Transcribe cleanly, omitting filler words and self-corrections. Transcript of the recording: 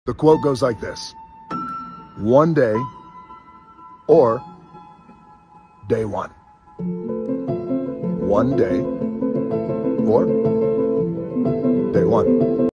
The quote goes like this: one day or day one. One day or day one.